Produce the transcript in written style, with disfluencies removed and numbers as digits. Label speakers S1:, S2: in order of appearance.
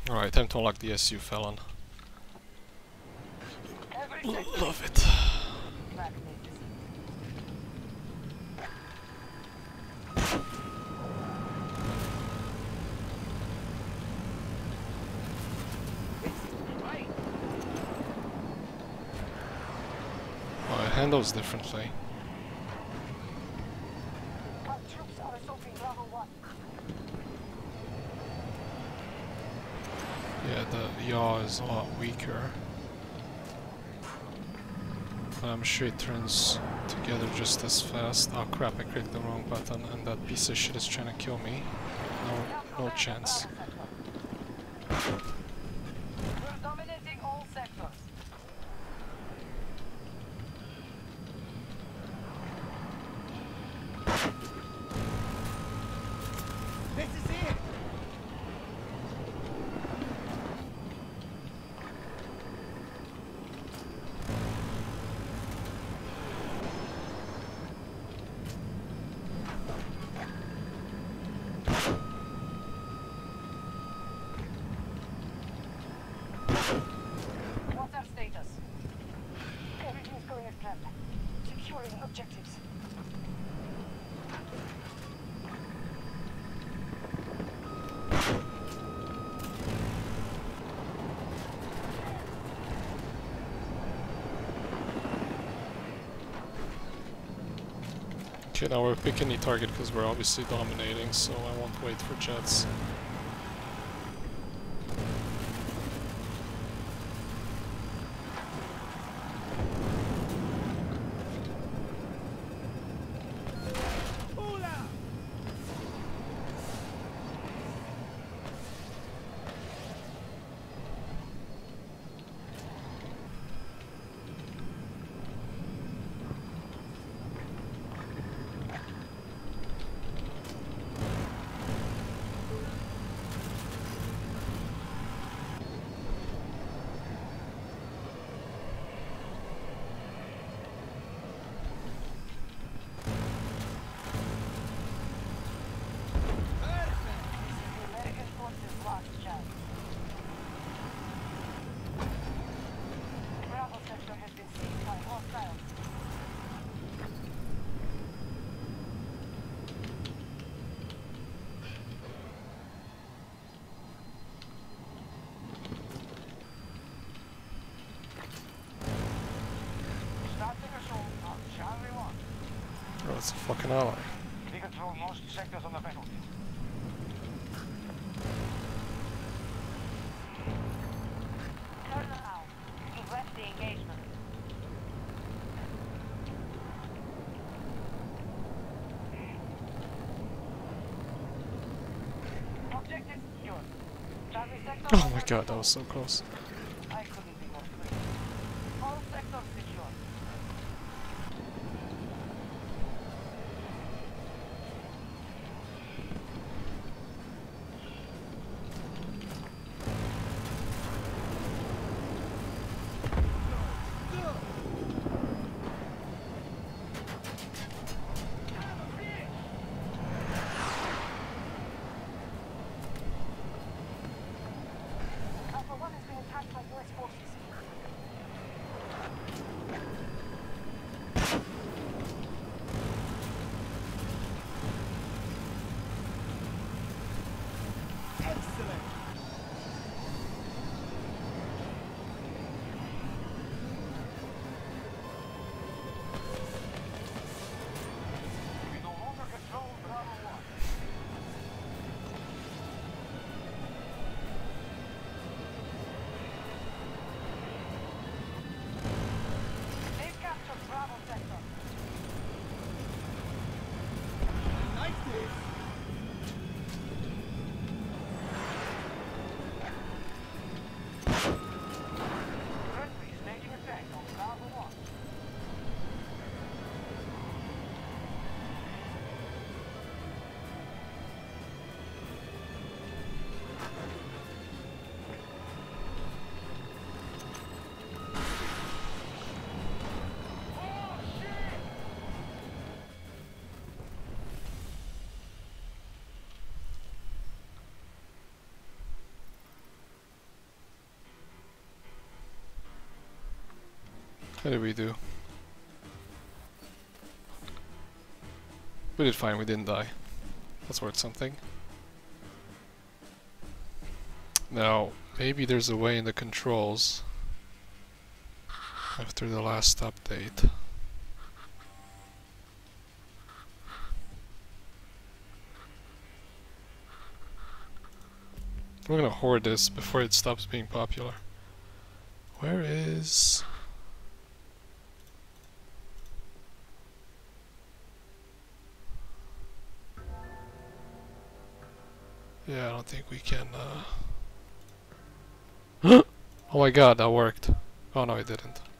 S1: Alright, time to unlock the SU Felon. Love it. Oh, it handles differently. Yeah, the yaw is a lot weaker. But I'm sure it turns together just as fast. Oh crap, I clicked the wrong button and that piece of shit is trying to kill me. No chance.
S2: We're dominating all sectors. This is it. What's our status? Everything's going as planned. Securing objectives.
S1: Okay, now we're picking the target because we're obviously dominating, so I won't wait for jets. Oh, it's a fucking ally.
S3: We control most sectors on the battlefield.
S2: Turn now. Progress the engagement. Objective secured. Charlie sector.
S1: Oh my god, that was so close.
S2: I couldn't be more clear. All sectors secure. Alpha 1 has been attacked by US forces.
S3: We no longer control Bravo 1.
S1: How did we do? We did fine, we didn't die. That's worth something. Now, maybe there's a way in the controls after the last update. We're gonna hoard this before it stops being popular. Where is... Yeah, I don't think we can, Oh my god, that worked. Oh no, it didn't.